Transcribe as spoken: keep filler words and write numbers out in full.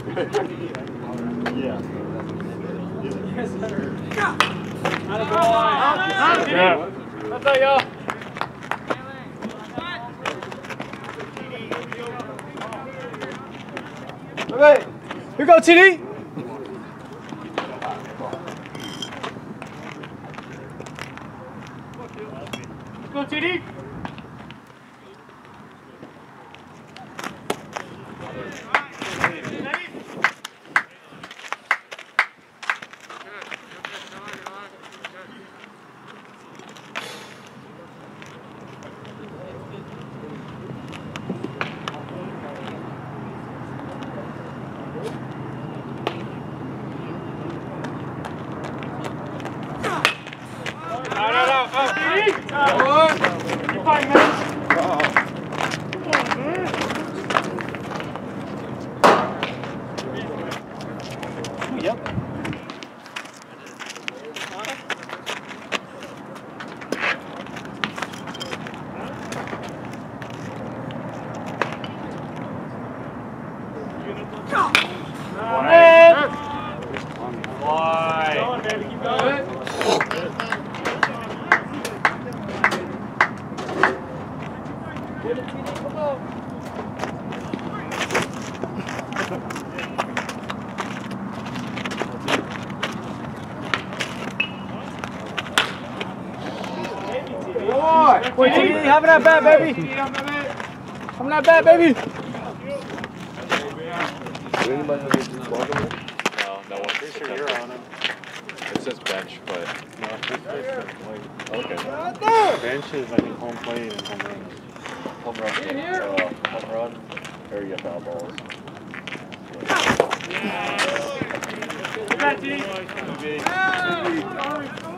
Yeah. Yes, sir. Yeah. That's all y'all. Okay. Here go T D. Let's go T D. Wait, T D, having that bat, baby. Having that bat, baby. Anybody know who's welcome? No, no one. Pretty sure you're on him. It says bench, but No, it's like, okay. bench is like home plate and home run. Home run. Uh, home run. Area foul balls. Yeah. Good, T D.